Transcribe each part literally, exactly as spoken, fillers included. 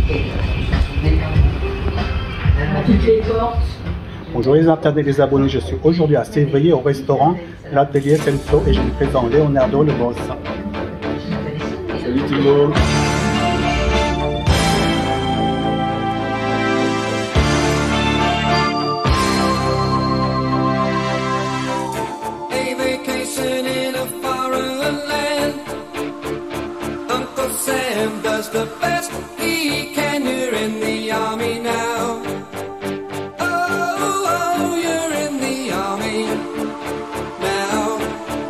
Toutes les portes. Bonjour les internautes et les abonnés, je suis aujourd'hui à Sévrier au restaurant L'Atelier Senso et je vous présente Leonardo le boss. Salut tout le monde. Does the best he can. You're in the army now. Oh, oh, you're in the army now.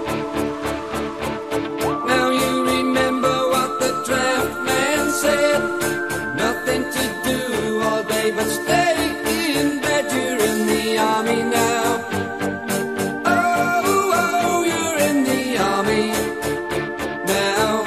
Now you remember what the draft man said. Nothing to do all day but stay in bed. You're in the army now. Oh, oh, you're in the army now.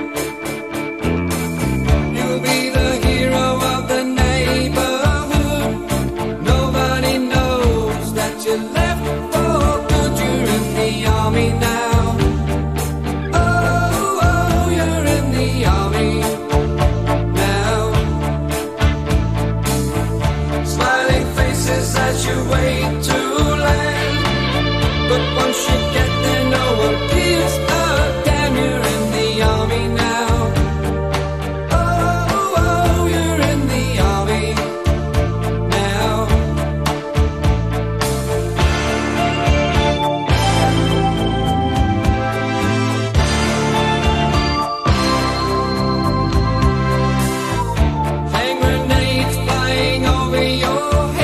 As you wait to land, but once you get there, no one gives a damn. You're in the army now. Oh, oh, you're in the army now. Hand grenades flying over your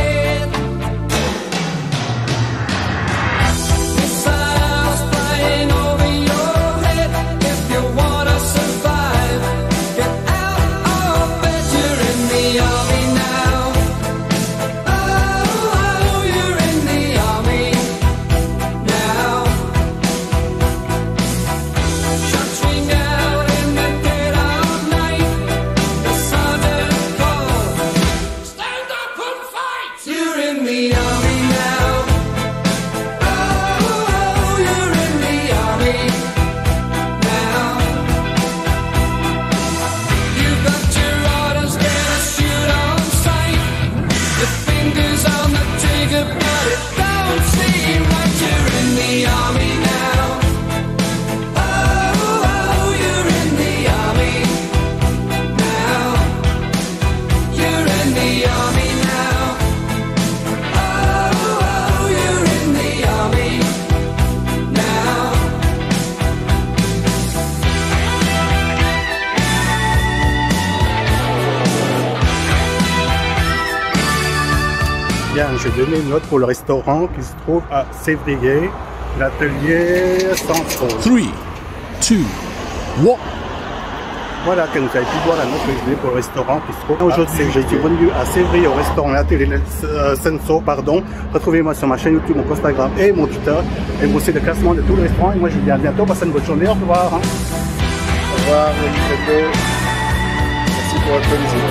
Bien, je vais donner une note pour le restaurant qui se trouve à Sévrier, l'Atelier Senso. three, two, one. Voilà, que vous avez pu voir la note que je donnais pour le restaurant qui se trouve aujourd'hui. Je suis venu à Sévrier au restaurant L'Atelier Senso, pardon. Retrouvez-moi sur ma chaîne YouTube, mon Instagram et mon Twitter. Et vous aussi le classement de tous les restaurants. Et moi, je vous dis à bientôt. Passez une bonne journée. Au revoir. Hein. Au revoir, merci pour votre visite.